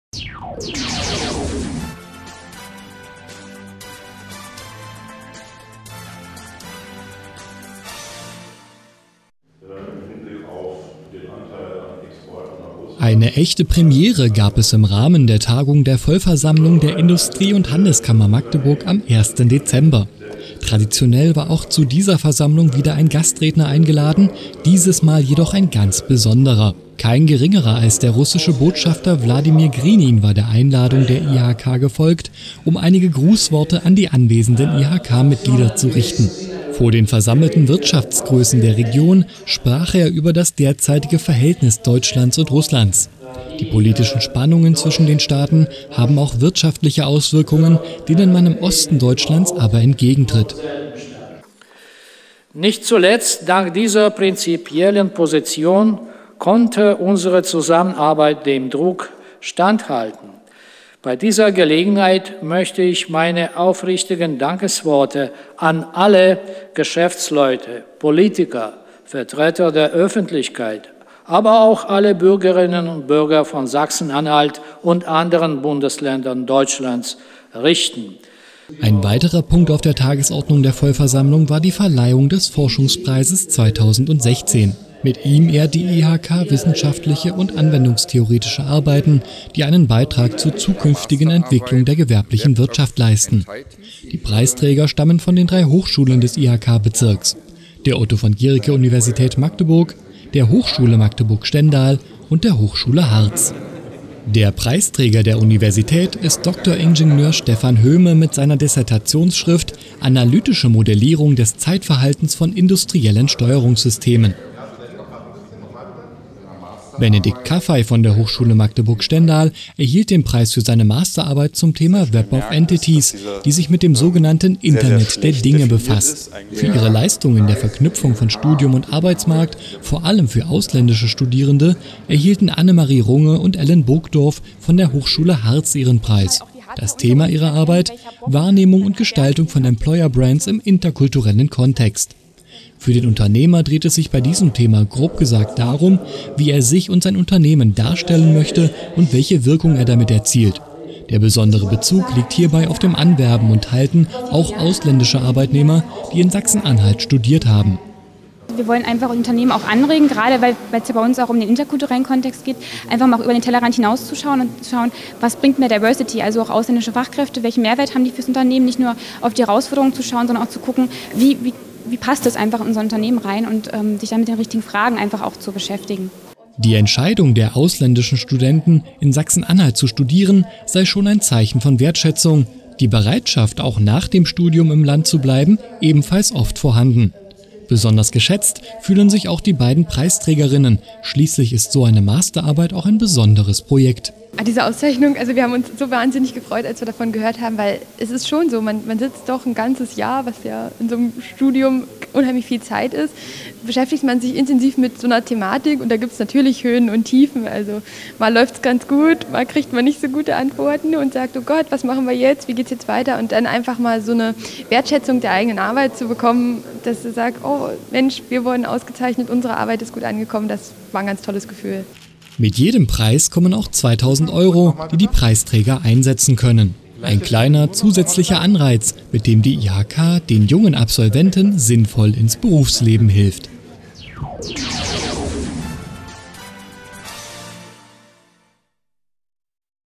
Eine echte Premiere gab es im Rahmen der Tagung der Vollversammlung der Industrie- und Handelskammer Magdeburg am 1. Dezember. Traditionell war auch zu dieser Versammlung wieder ein Gastredner eingeladen, dieses Mal jedoch ein ganz besonderer. Kein geringerer als der russische Botschafter Wladimir Grinin war der Einladung der IHK gefolgt, um einige Grußworte an die anwesenden IHK-Mitglieder zu richten. Vor den versammelten Wirtschaftsgrößen der Region sprach er über das derzeitige Verhältnis Deutschlands und Russlands. Die politischen Spannungen zwischen den Staaten haben auch wirtschaftliche Auswirkungen, denen man im Osten Deutschlands aber entgegentritt. Nicht zuletzt dank dieser prinzipiellen Position konnte unsere Zusammenarbeit dem Druck standhalten. Bei dieser Gelegenheit möchte ich meine aufrichtigen Dankesworte an alle Geschäftsleute, Politiker, Vertreter der Öffentlichkeit, aber auch alle Bürgerinnen und Bürger von Sachsen-Anhalt und anderen Bundesländern Deutschlands richten. Ein weiterer Punkt auf der Tagesordnung der Vollversammlung war die Verleihung des Forschungspreises 2016. Mit ihm ehrt die IHK wissenschaftliche und anwendungstheoretische Arbeiten, die einen Beitrag zur zukünftigen Entwicklung der gewerblichen Wirtschaft leisten. Die Preisträger stammen von den 3 Hochschulen des IHK-Bezirks: der Otto-von-Guericke-Universität Magdeburg, der Hochschule Magdeburg-Stendal und der Hochschule Harz. Der Preisträger der Universität ist Dr. Ingenieur Stefan Höhme mit seiner Dissertationsschrift »Analytische Modellierung des Zeitverhaltens von industriellen Steuerungssystemen«. Benedikt Kaffey von der Hochschule Magdeburg-Stendal erhielt den Preis für seine Masterarbeit zum Thema Web of Entities, die sich mit dem sogenannten Internet der Dinge befasst. Für ihre Leistung in der Verknüpfung von Studium und Arbeitsmarkt, vor allem für ausländische Studierende, erhielten Annemarie Runge und Ellen Burgdorf von der Hochschule Harz ihren Preis. Das Thema ihrer Arbeit: Wahrnehmung und Gestaltung von Employer Brands im interkulturellen Kontext. Für den Unternehmer dreht es sich bei diesem Thema grob gesagt darum, wie er sich und sein Unternehmen darstellen möchte und welche Wirkung er damit erzielt. Der besondere Bezug liegt hierbei auf dem Anwerben und Halten auch ausländischer Arbeitnehmer, die in Sachsen-Anhalt studiert haben. Wir wollen einfach Unternehmen auch anregen, gerade weil es ja bei uns auch um den interkulturellen Kontext geht, einfach mal über den Tellerrand hinauszuschauen und zu schauen, was bringt mir Diversity, also auch ausländische Fachkräfte, welchen Mehrwert haben die fürs Unternehmen, nicht nur auf die Herausforderungen zu schauen, sondern auch zu gucken, wie passt das einfach in unser Unternehmen rein und sich dann mit den richtigen Fragen einfach auch zu beschäftigen. Die Entscheidung der ausländischen Studenten, in Sachsen-Anhalt zu studieren, sei schon ein Zeichen von Wertschätzung. Die Bereitschaft, auch nach dem Studium im Land zu bleiben, ebenfalls oft vorhanden. Besonders geschätzt fühlen sich auch die beiden Preisträgerinnen. Schließlich ist so eine Masterarbeit auch ein besonderes Projekt. Diese Auszeichnung, also wir haben uns so wahnsinnig gefreut, als wir davon gehört haben, weil es ist schon so, man sitzt doch ein ganzes Jahr, was ja in so einem Studium unheimlich viel Zeit ist, beschäftigt man sich intensiv mit so einer Thematik und da gibt es natürlich Höhen und Tiefen, also mal läuft es ganz gut, mal kriegt man nicht so gute Antworten und sagt, oh Gott, was machen wir jetzt, wie geht es jetzt weiter, und dann einfach mal so eine Wertschätzung der eigenen Arbeit zu bekommen, dass du sagst, oh Mensch, wir wurden ausgezeichnet, unsere Arbeit ist gut angekommen, das war ein ganz tolles Gefühl. Mit jedem Preis kommen auch 2.000 €, die die Preisträger einsetzen können. Ein kleiner zusätzlicher Anreiz, mit dem die IHK den jungen Absolventen sinnvoll ins Berufsleben hilft.